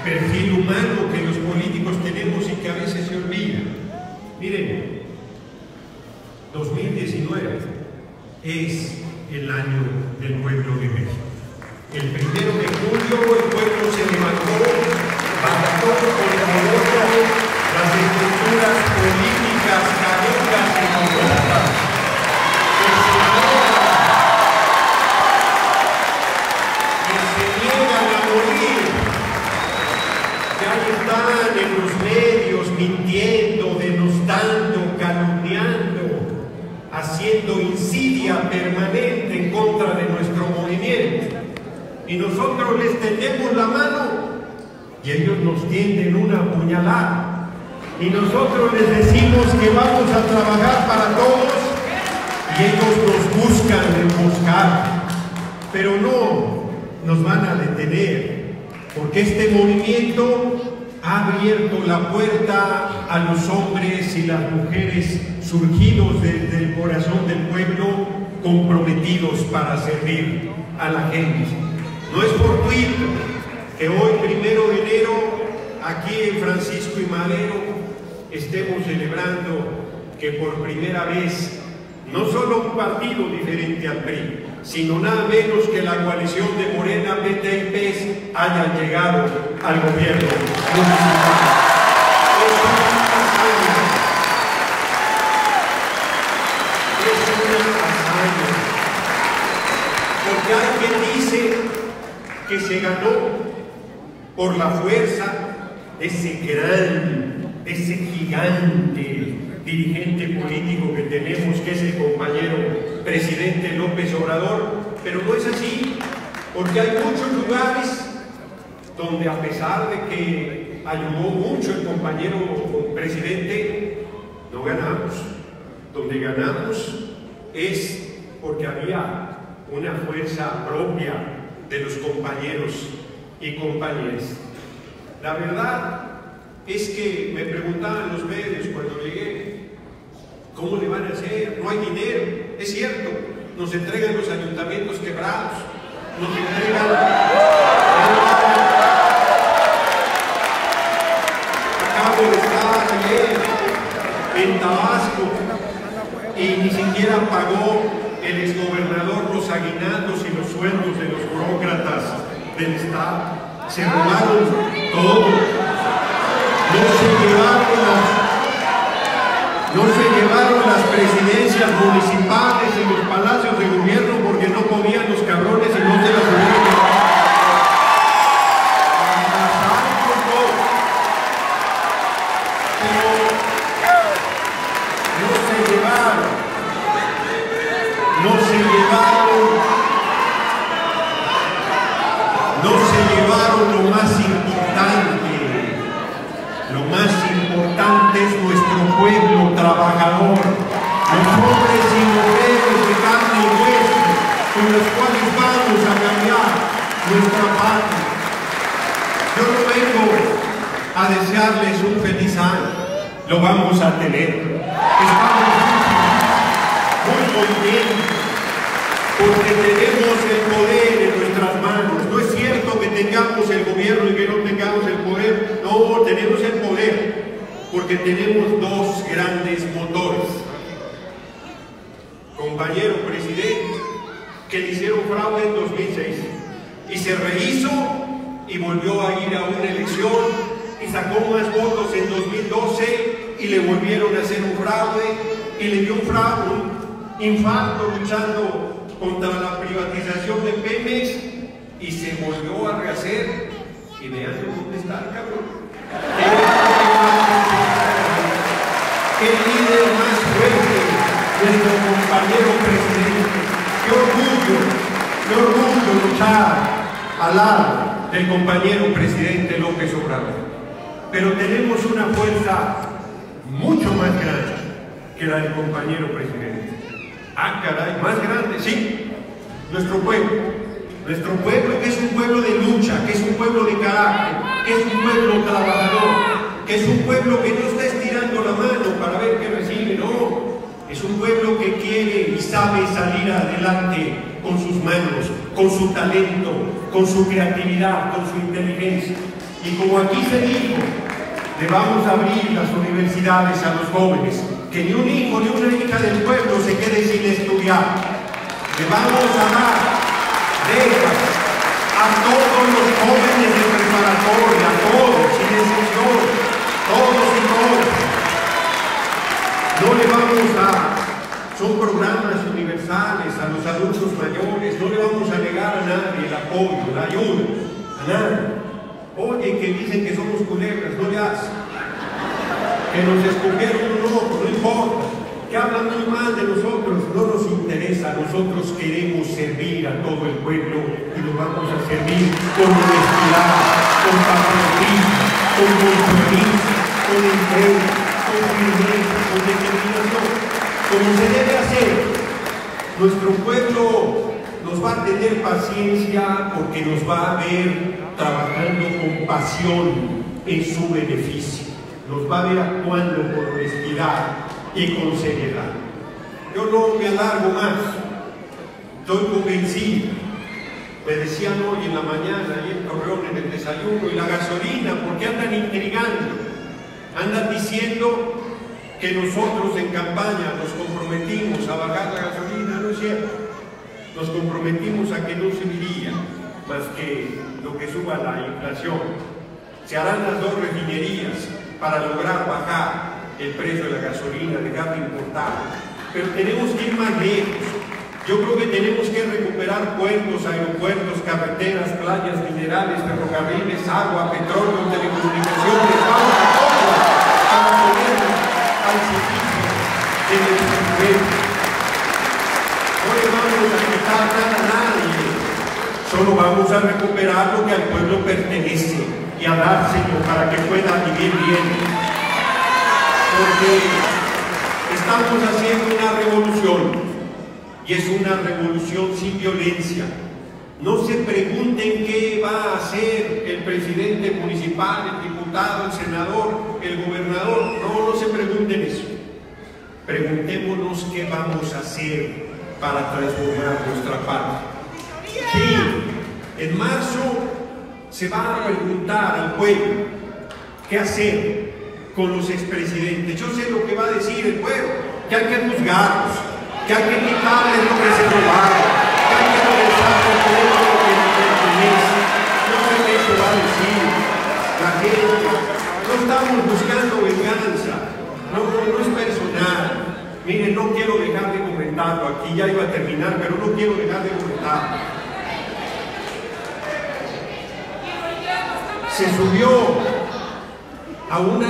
perfil humano que los políticos tenemos y que a veces se olvida. Miren, 2019 es el año del pueblo de México. El 1 de julio el pueblo se levantó, bajó con las estructuras políticas caducas y corruptas. Que se niegan a morir. Que ahí están en los medios mintiendo, denostando, calumniando, haciendo insidia permanente en contra de nuestro movimiento. Y nosotros les tendemos la mano y ellos nos tienden una puñalada. Y nosotros les decimos que vamos a trabajar para todos y ellos nos buscan emboscar. Pero no nos van a detener, porque este movimiento ha abierto la puerta a los hombres y las mujeres surgidos desde el corazón del pueblo, comprometidos para servir a la gente. No es fortuito que hoy, 1 de enero, aquí en Francisco y Madero, estemos celebrando que por primera vez, no solo un partido diferente al PRI, sino nada menos que la coalición de Morena, PT y PES hayan llegado al gobierno municipal. Es una hazaña. Porque hay quien dice que se ganó por la fuerza de ese gigante dirigente político que tenemos, que es el compañero presidente López Obrador, pero no es así, porque hay muchos lugares donde, a pesar de que ayudó mucho el compañero presidente, no ganamos. Donde ganamos es porque había una fuerza propia de los compañeros y compañeras. La verdad es que me preguntaban los medios cuando llegué, ¿cómo le van a hacer? No hay dinero. Es cierto, nos entregan los ayuntamientos quebrados, nos entregan... Acabo de estar ayer en Tabasco y ni siquiera pagó el exgobernador los aguinaldos y los sueldos de los burócratas del Estado. Se robaron todo. No se llevaron las presidencias municipales y los palacios de gobierno porque no podían los cabrones y no se las hubieran llevado. No se llevaron lo más importante. Lo más importante es nuestro pueblo trabajador, los hombres y mujeres de carne y hueso, con los cuales vamos a cambiar nuestra patria. Yo no vengo a desearles un feliz año, lo vamos a tener. Estamos muy contentos porque tenemos el poder en nuestras manos. No es cierto que tengamos el gobierno y que no tengamos el poder. No, tenemos el poder porque tenemos dos grandes motores. Compañero presidente, que le hicieron fraude en 2006 y se rehizo y volvió a ir a una elección y sacó más votos en 2012 y le volvieron a hacer un fraude y le dio un infarto luchando contra la privatización de Pemex y se volvió a rehacer. Y vean dónde está el cabrón. ¡Qué líder más fuerte! Nuestro compañero presidente. ¡Qué orgullo luchar al lado del compañero presidente López Obrador! Pero tenemos una fuerza mucho más grande que la del compañero presidente. Ah, caray, más grande, sí. Nuestro pueblo que es un pueblo de lucha, que es un pueblo de carácter, que es un pueblo trabajador, que es un pueblo que no está estirando la mano para ver qué recibe, no. Es un pueblo que quiere y sabe salir adelante con sus manos, con su talento, con su creatividad, con su inteligencia. Y como aquí se dijo, le vamos a abrir las universidades a los jóvenes, que ni un hijo ni una hija del pueblo se quede sin estudiar. Le vamos a dar becas a todos los jóvenes de preparatoria, a todos, sin excepción, todos y todas. No le vamos a, son programas universales a los adultos mayores, no le vamos a negar a nadie el apoyo, la ayuda, a nadie. Oye, que dicen que somos culebras, no le hagas. Que nos escupieron un ojo, no importa. Que hablan muy mal de nosotros, no nos interesa. Nosotros queremos servir a todo el pueblo y nos vamos a servir con honestidad, con patriotismo, con compromiso, con entrega, con firmeza, con determinación. Como se debe hacer, nuestro pueblo nos va a tener paciencia porque nos va a ver trabajando con pasión en su beneficio. Nos va a ver actuando con honestidad y con seriedad. Yo no me alargo más. Estoy convencido. Me decían hoy en la mañana, ahí en Torreón, en el desayuno, y la gasolina, ¿por qué andan intrigando? Andan diciendo que nosotros en campaña nos comprometimos a bajar la gasolina, no es cierto. Nos comprometimos a que no subiría más que lo que suba la inflación. Se harán las dos refinerías para lograr bajar el precio de la gasolina, dejar de importar. Pero tenemos que ir más lejos. Yo creo que tenemos que recuperar puertos, aeropuertos, carreteras, playas, minerales, ferrocarriles, agua, petróleo, telecomunicaciones, vamos a todo para ponernos al servicio de nuestro pueblo. No le vamos a quitar nada a nadie, solo vamos a recuperar lo que al pueblo pertenece y a dárselo para que pueda vivir bien. Porque estamos haciendo una revolución y es una revolución sin violencia. No se pregunten qué va a hacer el presidente municipal, el diputado, el senador, el gobernador. No se pregunten eso. Preguntémonos qué vamos a hacer para transformar nuestra patria. Sí, en marzo se va a preguntar al pueblo qué hacer con los expresidentes. Yo sé lo que va a decir el pueblo, que hay que juzgarlos, que hay que quitarles lo que se robaron, que hay que regresar todo lo que les pertenece. No sé qué se va a decir la gente. No estamos buscando venganza, no es personal. Miren, no quiero dejar de comentarlo aquí, ya iba a terminar, pero no quiero dejar de comentarlo. Se subió a un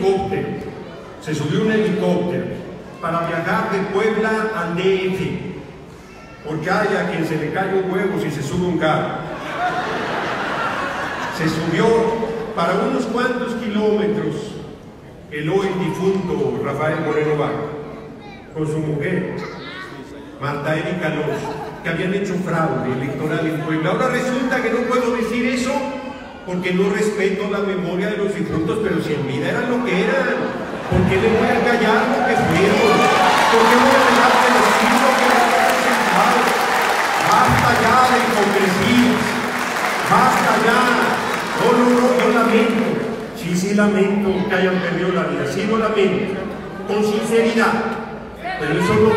helicóptero, para viajar de Puebla al DF, porque hay a quien se le cae un huevo si se sube un carro. Se subió para unos cuantos kilómetros el hoy difunto Rafael Moreno Vaca, con su mujer, Marta Erika Alonso, que habían hecho fraude electoral en Puebla. Ahora resulta que no puedo decir eso porque no respeto la memoria de los difuntos, pero si en vida eran lo que eran, ¿por qué le voy a callar lo que fueron? ¿Por qué voy a dejar de decir lo que eran representados? Basta ya de hipocresías, basta ya. No, yo lamento, sí lamento que hayan perdido la vida, sí lo lamento, con sinceridad, pero eso no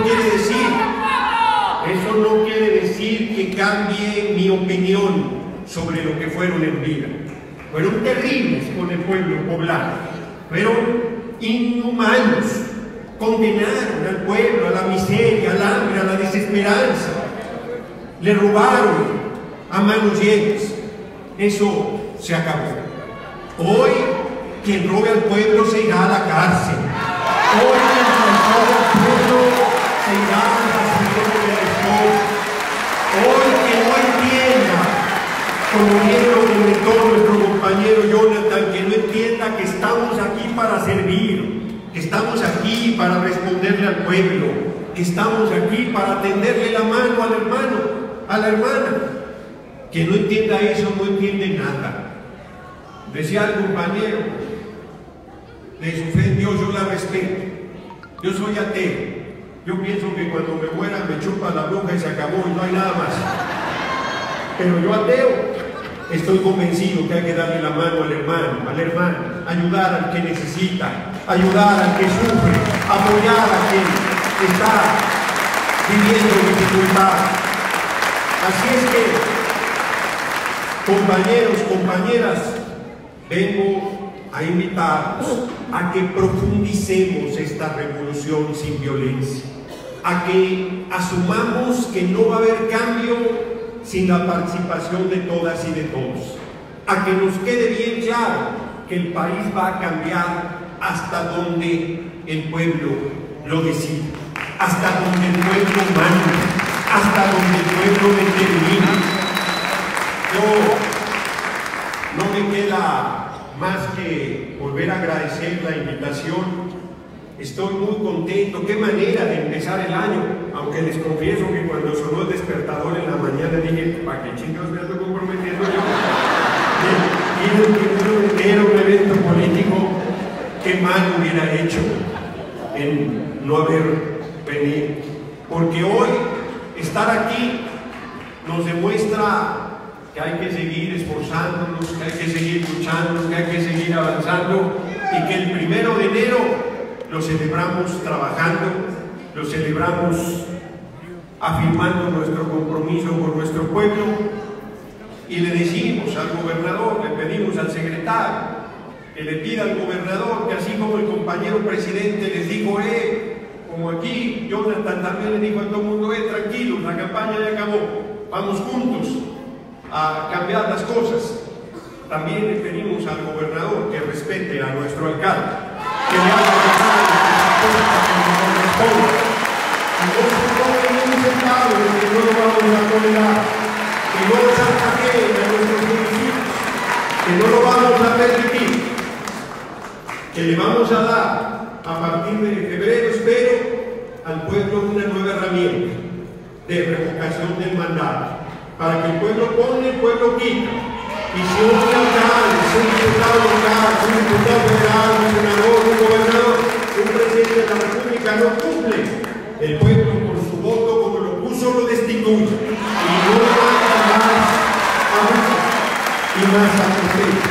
quiere decir que cambie mi opinión sobre lo que fueron en vida. Fueron terribles con el pueblo poblano, fueron inhumanos, condenaron al pueblo a la miseria, al hambre, a la desesperanza, le robaron a manos llenas. Eso se acabó. Hoy quien robe al pueblo se irá a la cárcel. Hoy quien robe al pueblo se irá a la cárcel de la historia. Hoy quien no entienda, como bien lo comentó nuestro compañero Jonathan, que no entienda que estamos aquí para servir, que estamos aquí para responderle al pueblo, que estamos aquí para tenderle la mano al hermano, a la hermana. Que no entienda eso no entiende nada. Decía el compañero, de su fe en Dios yo la respeto. Yo soy ateo. Yo pienso que cuando me muera me chupa la bruja y se acabó y no hay nada más. Pero yo ateo. Estoy convencido que hay que darle la mano al hermano, a la hermana, ayudar al que necesita, ayudar al que sufre, apoyar a quien está viviendo dificultad. Así es que, compañeros, compañeras, vengo a invitarlos a que profundicemos esta revolución sin violencia, a que asumamos que no va a haber cambio sin la participación de todas y de todos, a que nos quede bien claro que el país va a cambiar hasta donde el pueblo lo decida, hasta donde el pueblo manda, hasta donde el pueblo determina. No me queda más que volver a agradecer la invitación. Estoy muy contento, qué manera de empezar el año, aunque les confieso que cuando sonó el despertador en la mañana dije, ¿para qué chingados me ando comprometiendo yo? Era un evento político, qué mal hubiera hecho en no haber venido, porque hoy estar aquí nos demuestra que hay que seguir esforzándonos, que hay que seguir luchando, que hay que seguir avanzando y que el 1 de enero lo celebramos trabajando, lo celebramos afirmando nuestro compromiso con nuestro pueblo y le decimos al gobernador, le pedimos al secretario, que le pida al gobernador que así como el compañero presidente les dijo, como aquí Jonathan también le dijo a todo el mundo, tranquilos, la campaña ya acabó, vamos juntos a cambiar las cosas. También le pedimos al gobernador que respete a nuestro alcalde, que le haga que nos corresponde, que no se ponga en un centavo, que no lo vamos a tolerar, que no chantajeen a nuestros municipios, que no lo vamos a permitir, que le vamos a dar a partir de febrero, espero, al pueblo una nueva herramienta de revocación del mandato, para que el pueblo pone, el pueblo quita. Y si un alcalde, un diputado local, un diputado federal, un senador, un gobernador, un presidente de la República no cumple, el pueblo por su voto, como lo puso, lo destituye. Y no manda más abusos y más atropellos.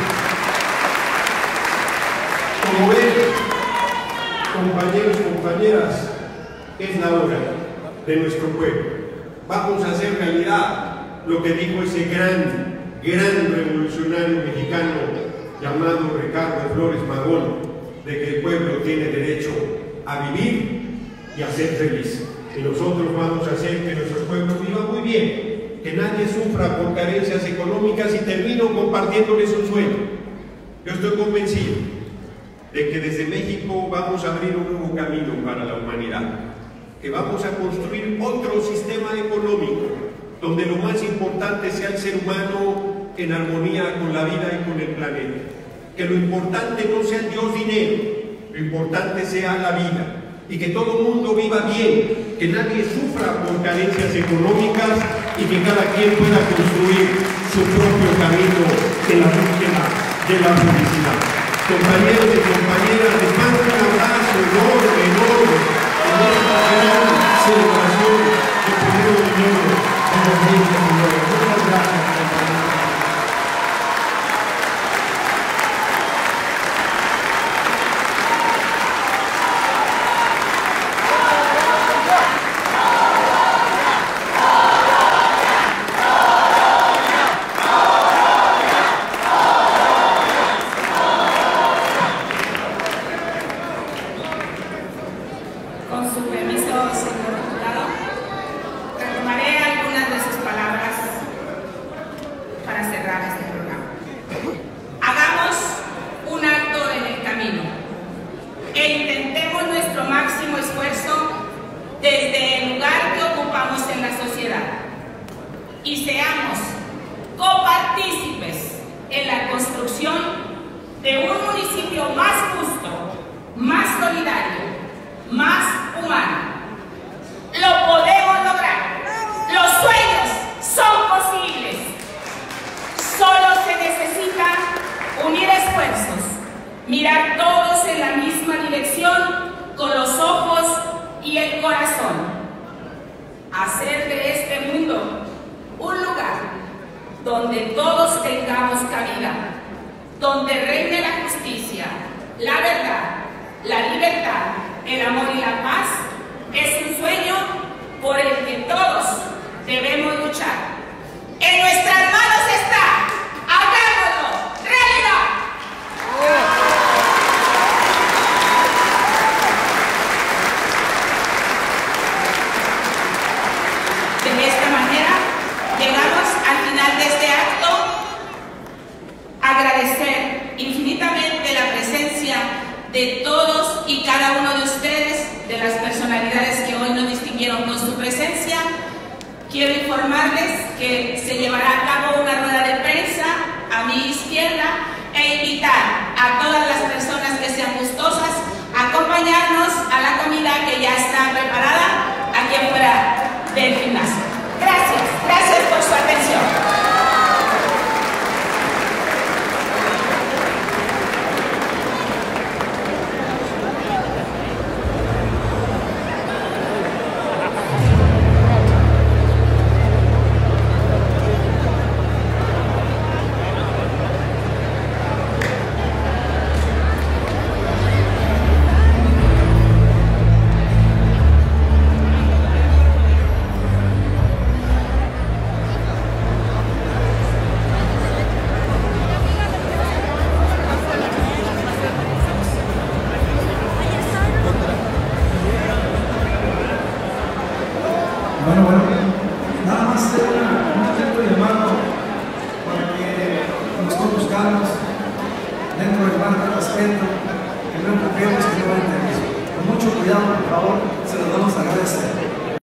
Como ven, compañeros, compañeras, es la hora de nuestro pueblo. Vamos a hacer realidad lo que dijo ese gran revolucionario mexicano llamado Ricardo Flores Magón, de que el pueblo tiene derecho a vivir y a ser feliz. Y nosotros vamos a hacer que nuestros pueblos vivan muy bien, que nadie sufra por carencias económicas, y termino compartiéndoles un sueño. Yo estoy convencido de que desde México vamos a abrir un nuevo camino para la humanidad, que vamos a construir otro sistema económico donde lo más importante sea el ser humano en armonía con la vida y con el planeta. Que lo importante no sea el Dios dinero, lo importante sea la vida, y que todo el mundo viva bien, que nadie sufra por carencias económicas y que cada quien pueda construir su propio camino en la búsqueda de la felicidad. Compañeros y compañeras, les mando un abrazo enorme en esta gran celebración del 1 de enero. Muchas gracias, compañeros. Con su permiso, señor diputado, retomaré algunas de sus palabras para cerrar este programa. Hagamos un alto en el camino e intentemos nuestro máximo esfuerzo desde el lugar que ocupamos en la sociedad y seamos copartícipes en la construcción de un municipio más justo, más solidario, más humano. Lo podemos lograr. Los sueños son posibles. Solo se necesita unir esfuerzos, mirar todos en la misma dirección con los ojos y el corazón. Hacer de este mundo un lugar donde todos tengamos cabida, donde reine la justicia, la verdad, la libertad, el amor y la paz, es un sueño por el que todos debemos luchar. En nuestras manos está, hagámoslo realidad. De esta manera llegamos al final de este acto. Agradecer infinitamente la presencia de todos y cada uno de ustedes, de las personalidades que hoy nos distinguieron con su presencia. Quiero informarles que se llevará a cabo una rueda de prensa a mi izquierda e invitar a todas las personas que sean gustosas a acompañarnos a la comida que ya está preparada aquí afuera del